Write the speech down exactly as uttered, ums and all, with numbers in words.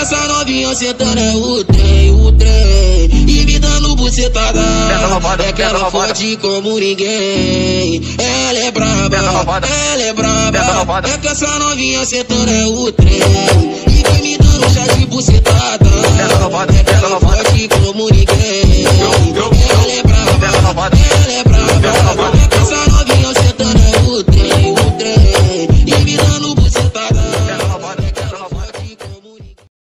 essa novinha sentando é o trem, o trem. E me dando bucetada, é que ela fode como ninguém. Ela é braba, ela é braba, é que essa novinha sentando é o trem.